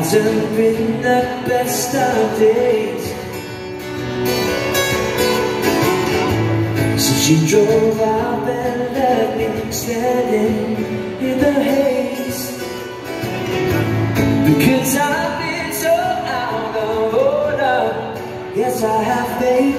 hasn't been the best of days since you drove out and left me standing in the haze. Because I've been so out of order, yes I have faith.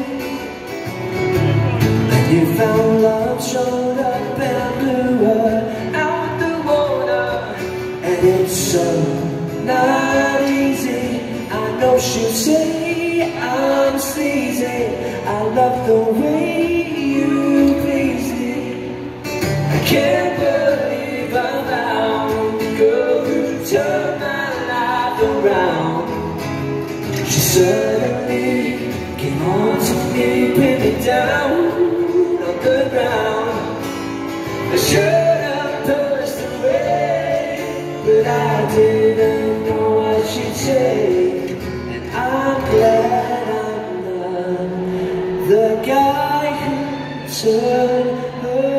And you found love, showed up and blew her out the water. And it's so not easy, I know she'll say I'm sleazy. I love the way you please me. I can't believe I'm out, the girl who turned my life around. She suddenly came on to me, pinned me down on the ground. I should have pushed away, but I didn't know what she'd say. And I'm glad I'm not the guy who turned her.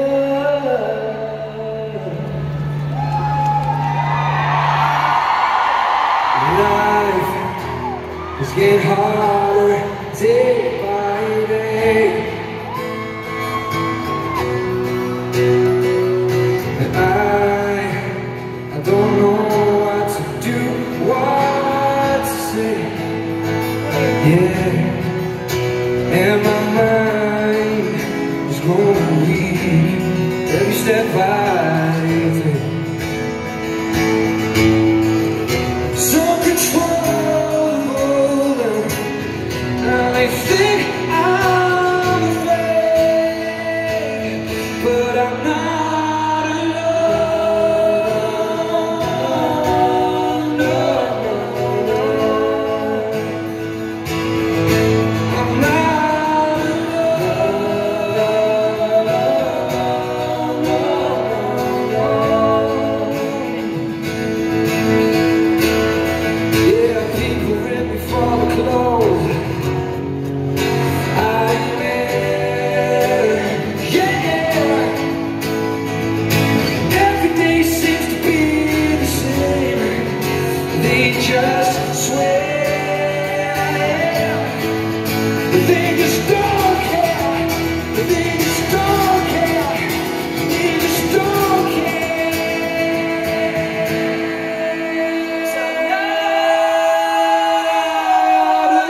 Life is getting harder day by day, and I don't know what to do, what to say. Yeah, and my mind is growing weak every step I take. So controllable, I think I'm afraid, but I'm not alone. No, no, no. I'm not alone. No, no, no. Yeah, people rip me for the clothes just swear, but they just don't care, but they just don't care, they just don't care. So I'm not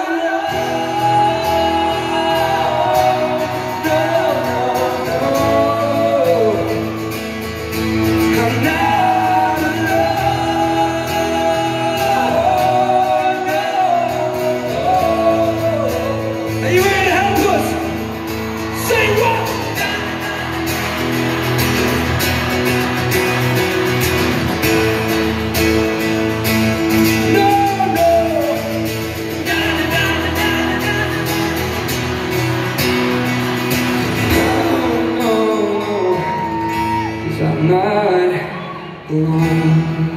alone, no, no, no, I'm not. Are you ready to help us? Say what? No, no. No, no, no. 'Cause I'm not alone.